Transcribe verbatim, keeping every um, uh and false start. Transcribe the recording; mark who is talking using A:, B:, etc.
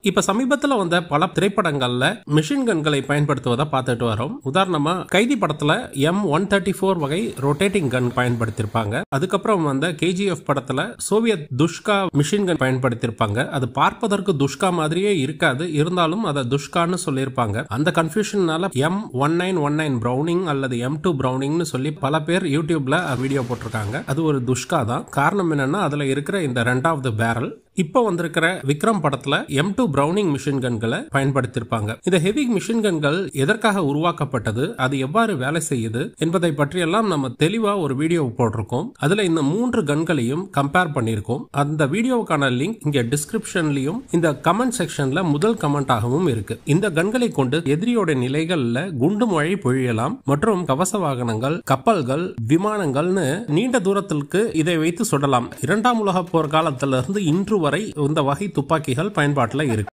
A: இப்ப சமீபத்துல வந்த பல திரைப்படங்கள்ல மிஷின் கன்களை பயன்படுத்துவதை பார்த்துட்டு வரோம். உதாரணமா கைதி படத்துல எம் ஒன் தேர்ட்டி ஃபோர் வகை ரொட்டேட்டிங் கன் பயன்படுத்திருப்பாங்க. அதுக்கப்புறம் வந்த கேஜிஎஃப் படத்துல சோவியத் துஷ்கா மிஷின் கன் பயன்படுத்திருப்பாங்க. அது பார்ப்பதற்கு துஷ்கா மாதிரியே இருக்காது, இருந்தாலும் அதை துஷ்கான்னு சொல்லியிருப்பாங்க. அந்த கன்ஃபியூஷனால M one nine one nine Browning அல்லது எம் டூ பிரவுனிங்னு சொல்லி பல பேர் யூடியூப்ல வீடியோ போட்டிருக்காங்க. அது ஒரு துஷ்கா தான். காரணம் என்னன்னா அதுல இருக்கிற இந்த ரெண்டாவது பேரல். இப்ப வந்திருக்கிற விக்ரம் படத்துல எம் டூ பிரவுனிங் மிஷின் கன்களை பயன்படுத்தியிருப்பாங்க. இந்த ஹெவி மிஷின் கன்கள் எதற்காக உருவாக்கப்பட்டது, அது எவ்வாறு வேலை செய்யுது என்பதை பற்றி எல்லாம் நம்ம தெளிவா ஒரு வீடியோ போட்டிருக்கோம். அதுல இந்த மூன்று கன்களையும் கம்பேர் பண்ணியிருக்கோம். அந்த வீடியோவுக்கான லிங்க் இங்க டிஸ்கிரிப்ஷன்லயும் இந்த கமெண்ட் செக்ஷன்ல முதல் கமெண்டாகவும் இருக்கு. இந்த கன்களை கொண்டு எதிரியோட நிலைகள்ல குண்டு மழை பொழியலாம் மற்றும் கவச வாகனங்கள், கப்பல்கள், விமானங்கள்னு நீண்ட தூரத்திற்கு இதை வைத்து சுடலாம். இரண்டாம் உலக போர் காலத்திலிருந்து இன்று வரை இந்த வகை துப்பாக்கிகள் பயன்பாட்டில் இருக்கு.